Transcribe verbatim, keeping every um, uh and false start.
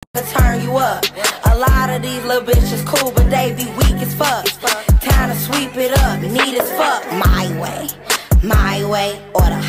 turn you up. A lot of these little bitches cool, but they be weak as fuck. Time to sweep it up, neat as fuck. My way, my way, or the